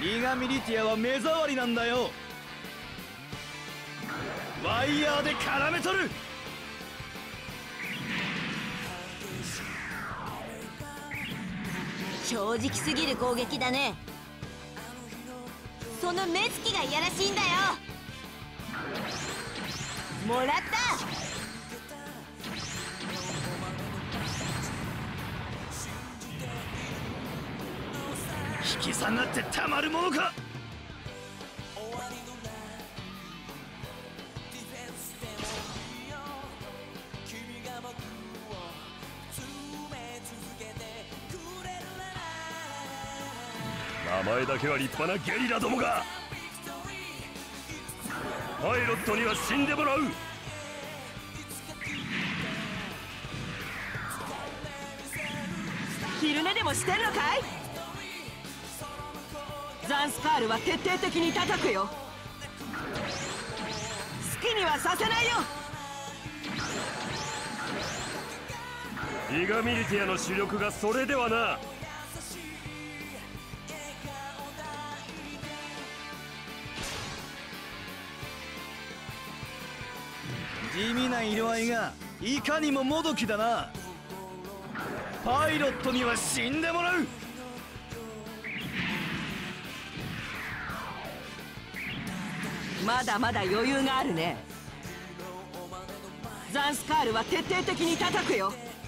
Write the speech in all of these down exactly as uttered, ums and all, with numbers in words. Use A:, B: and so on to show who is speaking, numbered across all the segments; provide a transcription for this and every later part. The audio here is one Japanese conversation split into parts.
A: リガミリティアは目障りなんだよ。ワイヤーで絡め取る。
B: 正直すぎる攻撃だね。その目つきがいやらしいんだよ。もらった。
A: 引き下がってたまるものか。
C: 名前だけは立派なゲリラどもが。パイロットには死んでもらう。
D: 昼寝でもしてるのかい。ザンスカールは徹底的に叩くよ。好きにはさせないよ。
C: リガミリティアの主力がそれではな。
A: 地味な色合いがいかにももどきだな。パイロットには死んでもらう。
D: まだまだ余裕があるね。ザンスカールは徹底的に叩くよ。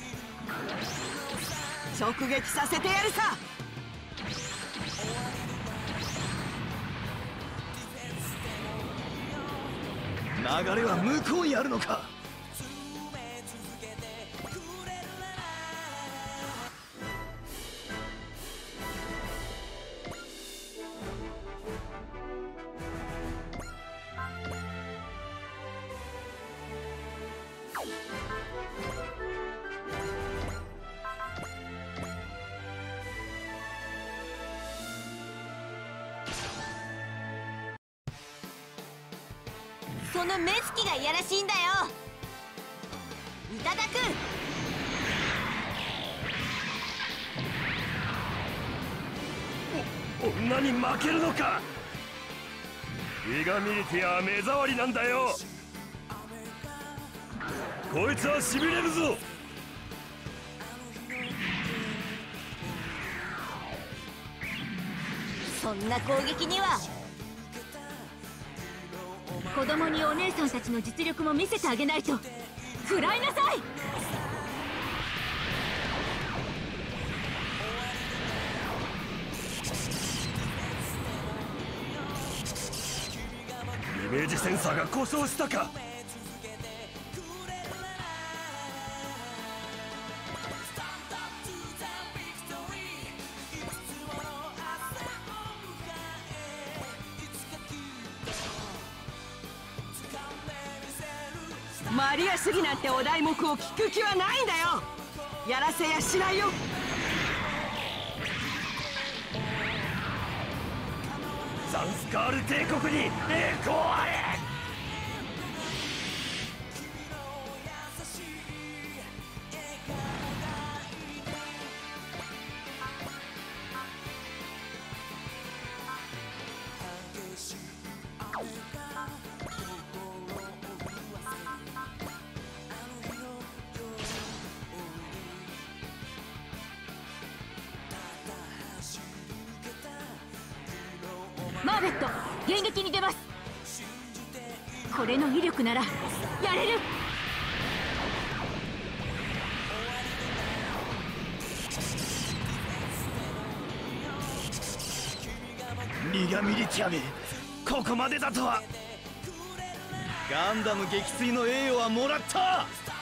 D: 直撃させてやるさ。
A: 流れは向こうにあるのか。
B: その目つきがいやらしいんだよ。いただく。
C: お女に負けるのか。リガミリティアは目障りなんだよ。こいつはしびれるぞ。
B: そんな攻撃には。
E: 子供にお姉さんたちの実力も見せてあげないと。食らいなさい。
C: イメージセンサーが故障したか。
D: マリア主義なんてお題目を聞く気はないんだよ。やらせやしないよ。
C: ザンスカール帝国に栄光あれ。
E: マーベット、迎撃に出ます。これの威力ならやれる。
A: リガミリティアめ、ここまでだとは。ガンダム撃墜の栄誉はもらった。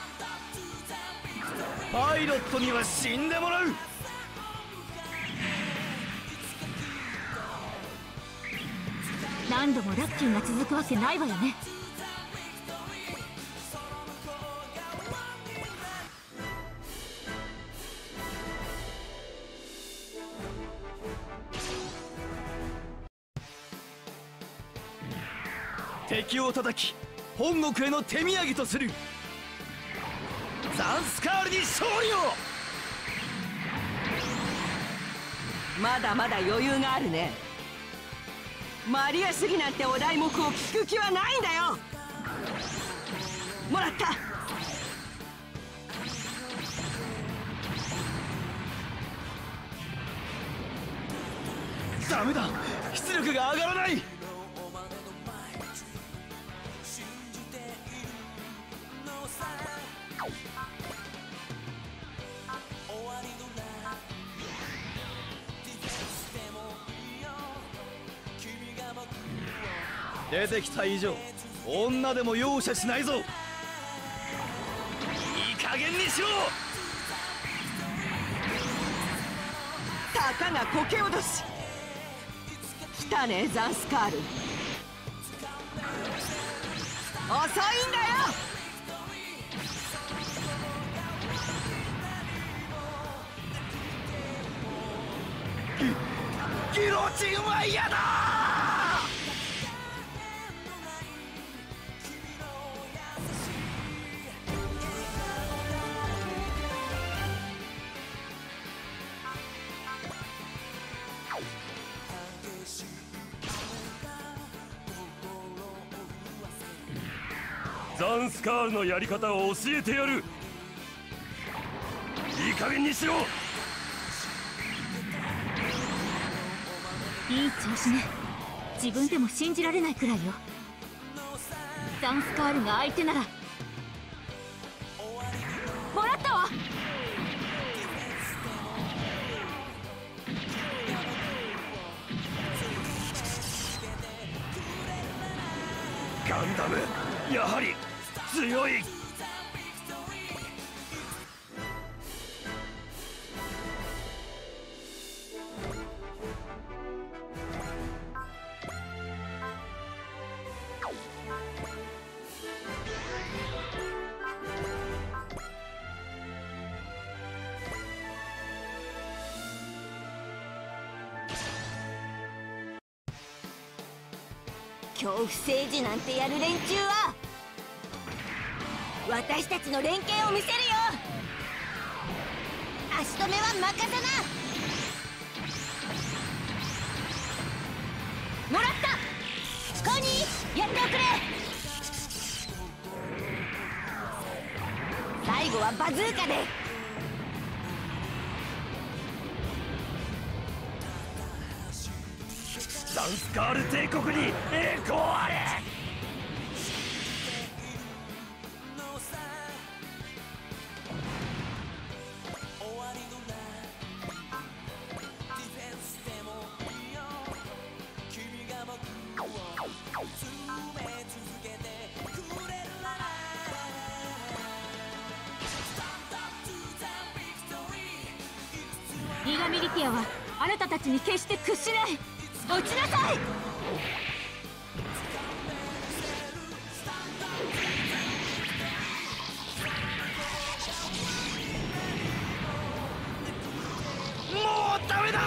A: パイロットには死んでもらう。
E: 何度もラッキーが続くわけないわよね。
A: 敵を叩き本国への手土産とする。ザンスカールに勝利を。
D: まだまだ余裕があるね。 マリア主義なんてお題目を聞く気はないんだよ。もらった。
A: ダメだ、出力が上がらない。出てきた以上女でも容赦しないぞ。いい加減にしろ。
D: たかが苔脅し。来たねザンスカール。遅いんだよ。
A: ギロチンは嫌だ。
C: ザンスカールのやり方を教えてやる。いい加減にしろ。
E: いい調子ね。自分でも信じられないくらいよ。ザンスカールが相手なら。もらったわ。
C: ガンダムやはり強い。
B: 恐怖政治なんてやる連中は私たちの連携を見せるよ。足止めは任せな。もらった。コニーやっておくれ。最後はバズーカで。
C: ザンスカール帝国に栄光あれ。
E: ギガミリティアはあなたたちに決して屈しない。落ちなさい。
A: もうダメだ。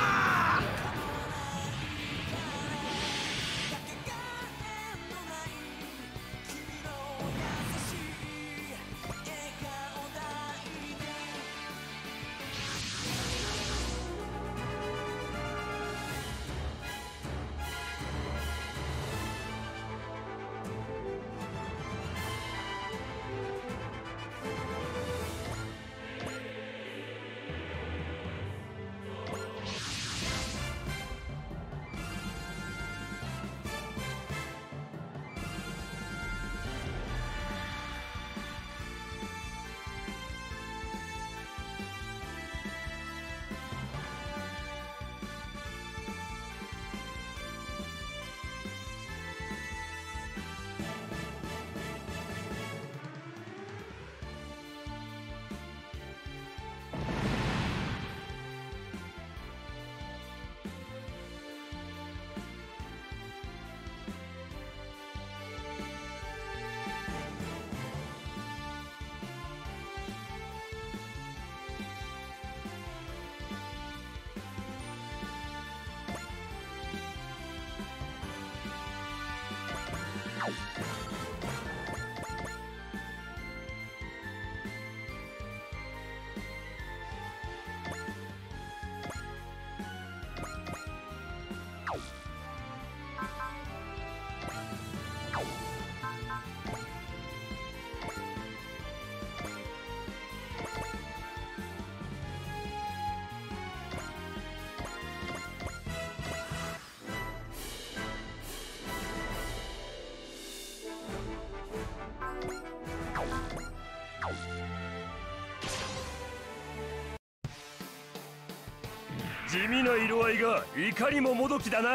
C: 地味な色合いがいかにももどきだな。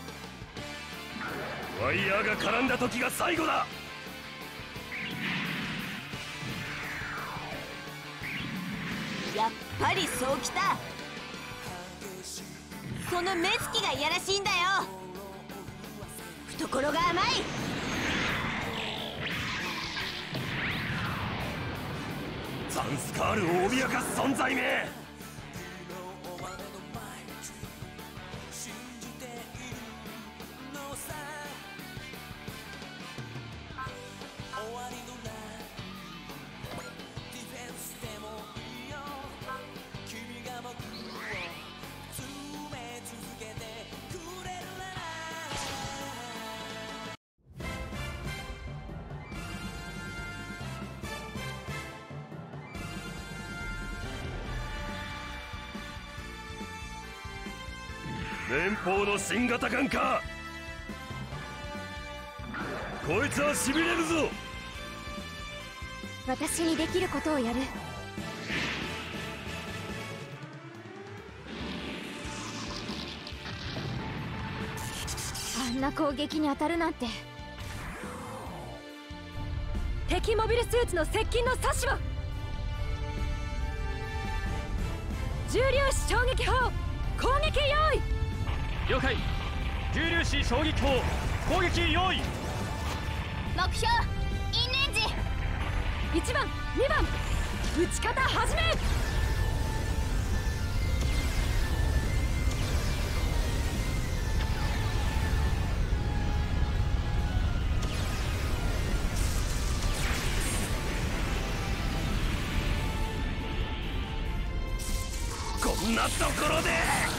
C: ワイヤーが絡んだ時が最後だ。
B: やっぱりそうきた。その目つきがいやらしいんだよ。懐が甘い。
C: ザンスカールを脅かす存在め。連邦の新型ガンか。こいつはしびれるぞ。
E: 私にできることをやる。あんな攻撃に当たるなんて。敵モビルスーツの接近の阻止を。重粒子衝撃砲攻撃用意。
F: 了解。重粒子衝撃砲攻撃用意。
B: 目標インレンジ。
E: いちばんにばん撃ち方始め。
C: こんなところで。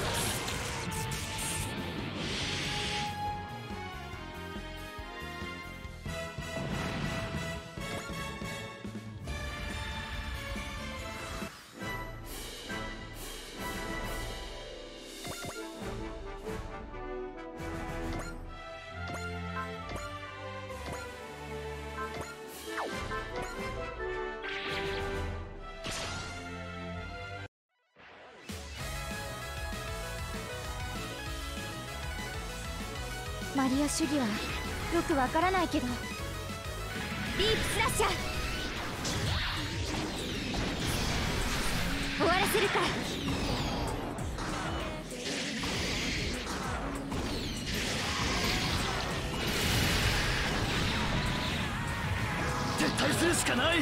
E: マリア主義はよくわからないけど。
B: ディープスラッシャー終わらせるから。
A: 撤退するしかない。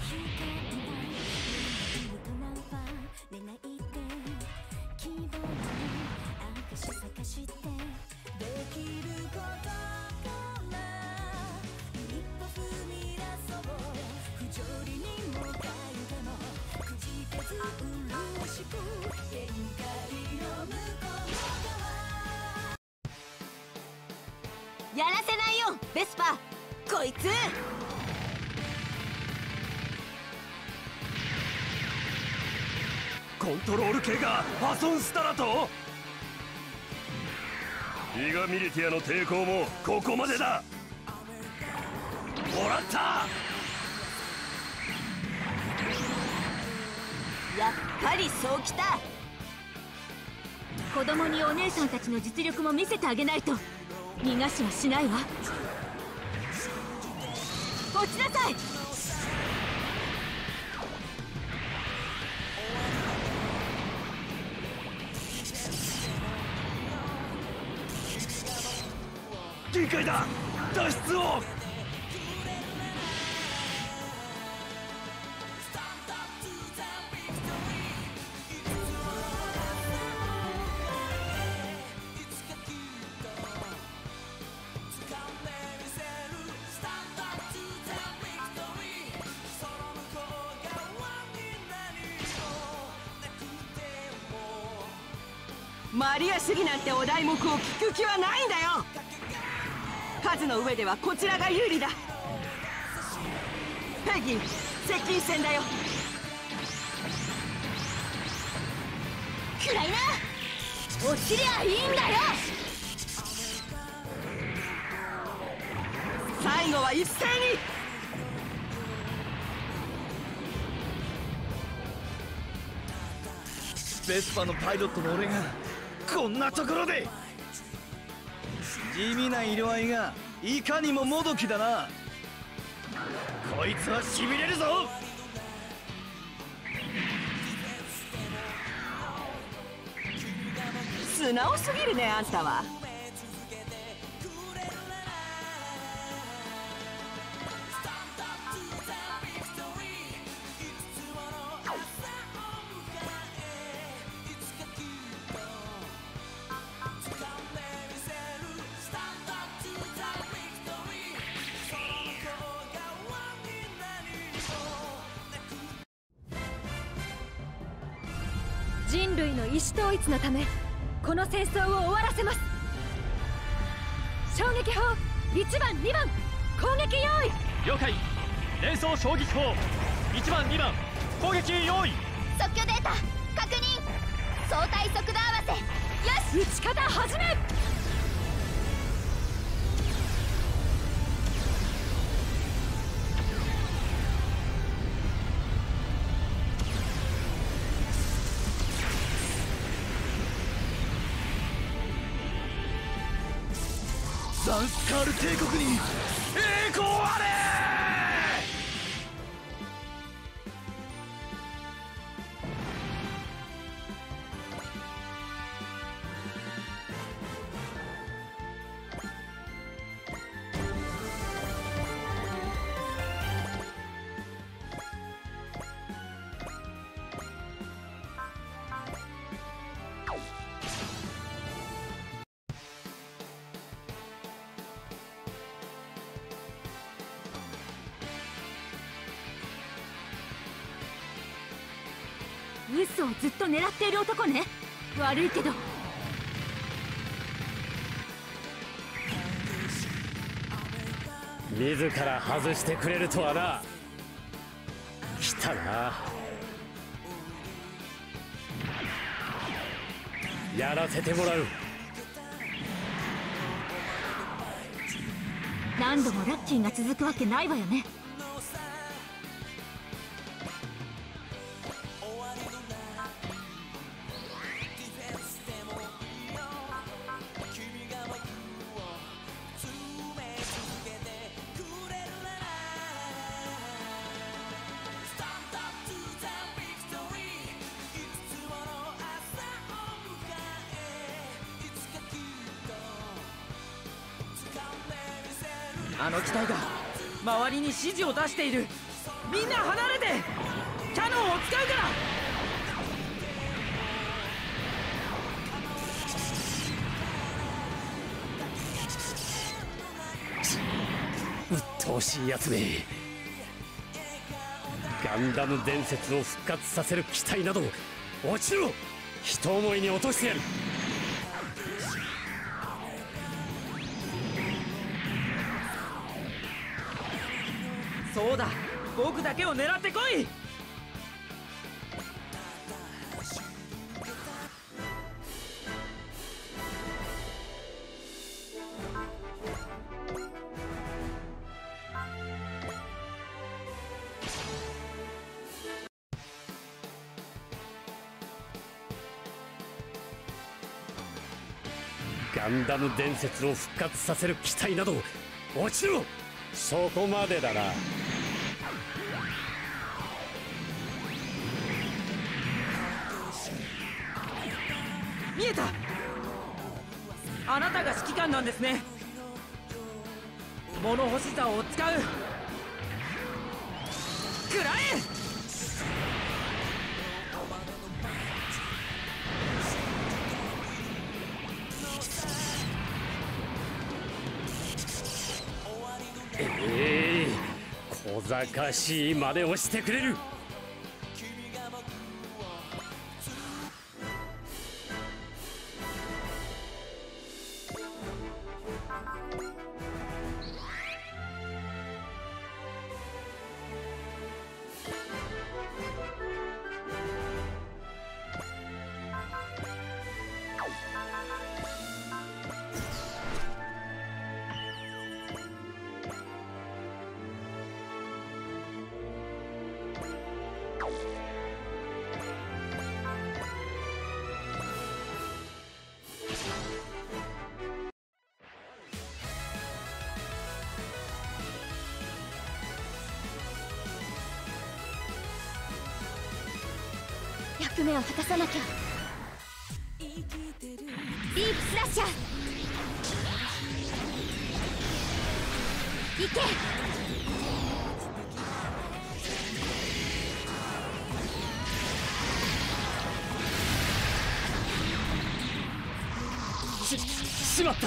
B: やらせないよベスパこいつ。
C: コントロール系が破損したらと。ギガミリティアの抵抗もここまでだ。もらった。
B: やっぱりそうきた。
E: 子供にお姉さんたちの実力も見せてあげないと逃がしはしないわ。
B: 落ちなさい。
C: 限界だ。脱出を。
D: マリア主義なんてお題目を聞く気はないんだよ。数の上ではこちらが有利だ。ペギー接近戦だよ。
B: くらいな。落ちりゃいいんだよ。
D: 最後は一斉に。
A: ベスパのパイロットの俺がこんなところで。地味な色合いがいかにももどきだな。こいつはしびれるぞ。
D: 素直すぎるね、あんたは。
E: 人類の意思統一のためこの戦争を終わらせます。衝撃砲いちばんにばん攻撃用意。
F: 了解。連装衝撃砲いちばんにばん攻撃用意。
B: 即興データ確認。相対速度合わせよし。
E: 撃ち方始め。
A: ザンスカール帝国に栄光あれ。
E: 嘘をずっと狙っている男ね。悪いけど
C: 自ら外してくれるとはな。来たな。やらせてもらう。
E: 何度もラッキーが続くわけないわよね。
G: あの機体が周りに指示を出している。みんな離れて。キャノンを使うから。
C: うっとうしいやつめ。ガンダム伝説を復活させる機体など落ちろ。一思いに落としてやる。
G: そうだ、僕だけを狙ってこい。
C: ガンダム伝説を復活させる機体など落ちろ。そこまでだな。
G: 見えた。あなたが指揮官なんですね。物干し竿を使う。食らえ。
C: ええー、小賢しい真似をしてくれる。
B: 役目を果たさなきゃ。ディープスラッシャー行け。
F: ししまった。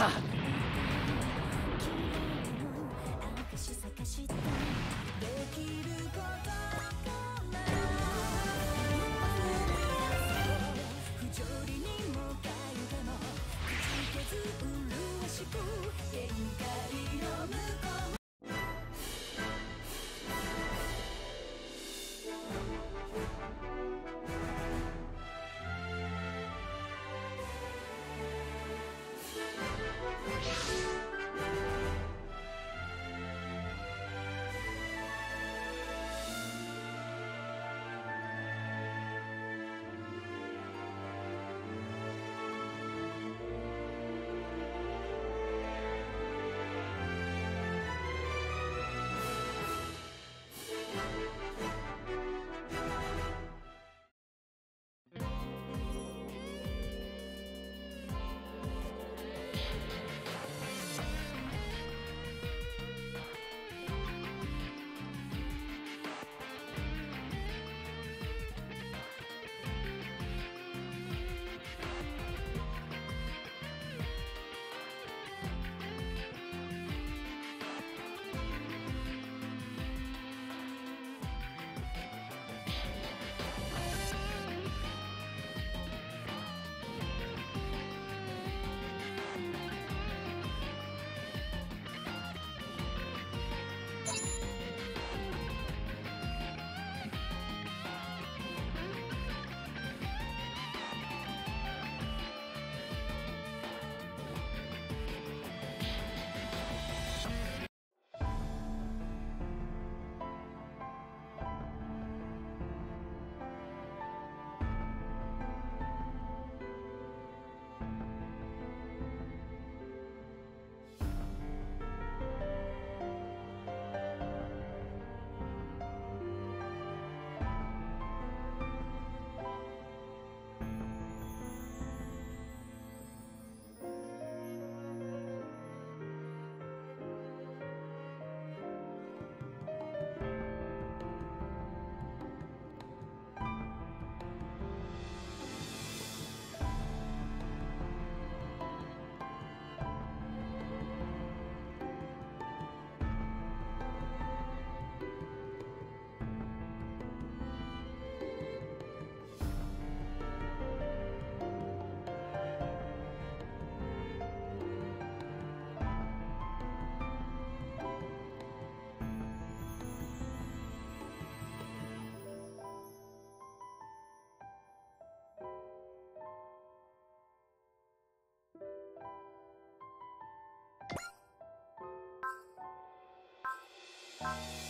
B: you